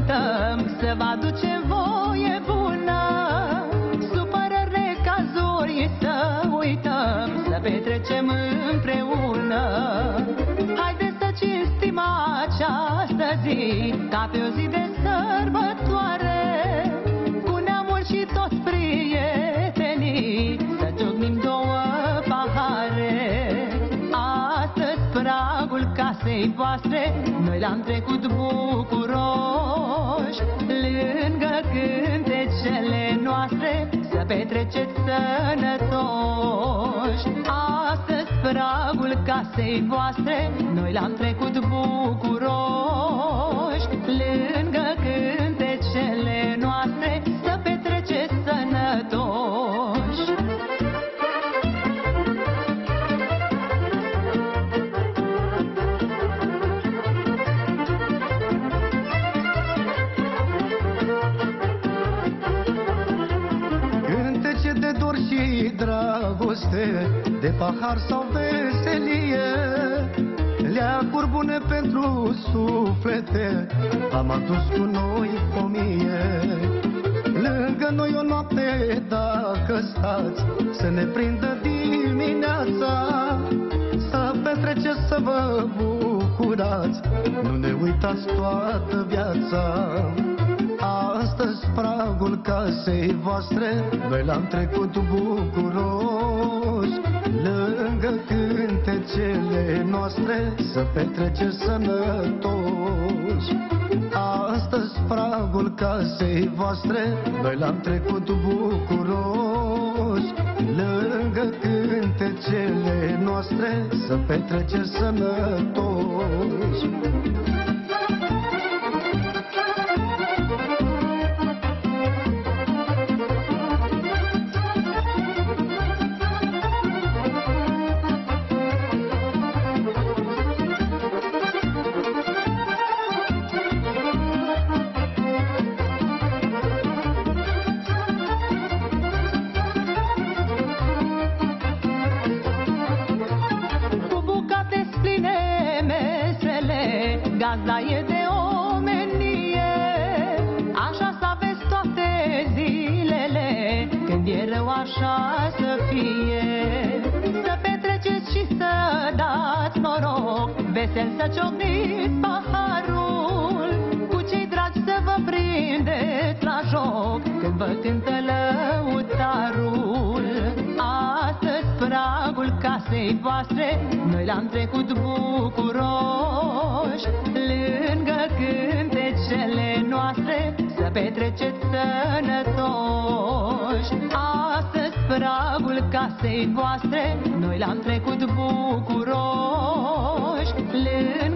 cântăm, să vă aducem voie bună, supărările, cazuri să uităm, să petrecem împreună. Haideți să cinstim această zi, ca pe o zi de sărbătoare, cu neamul și toți prietenii, să ciocnim două pahare. Astăzi pragul casei voastre noi l-am trecut bucuroși, lângă cântecele noastre să petreceți sănătoși. Astăzi pragul casei voastre noi l-am trecut bucuroși, lângă cântecele noastre să petreceți sănătoși. Cântece de dor și dragoste, de pahar sau veselie, leacuri bune pentru suflete, am adus cu noi 1000. Lângă noi o noapte dacă stați, să ne prindă dimineața, să petreceți, să vă bucurați, nu ne uitați toată viața. Astăzi pragul casei voastre noi l-am trecut bucuroși, lângă cântecele noastre să petreceți sănătoși. Astăzi pragul casei voastre noi l-am trecut bucuroși, lângă cântecele noastre să petreceți sănătoși. Gazda e de omenie, așa să aveți toate zilele, când e rău așa să fie. Să petreceți și să dați noroc, vesel să ciocniți paharul, cu cei dragi să vă prindeți la joc, când vă cântă lăutarul. Astăzi pragul casei voastre noi l-am trecut bucuroși, lângă cântecele noastre să petreceți sănătoși. Astăzi pragul casei voastre noi l-am trecut bucuroși, lângă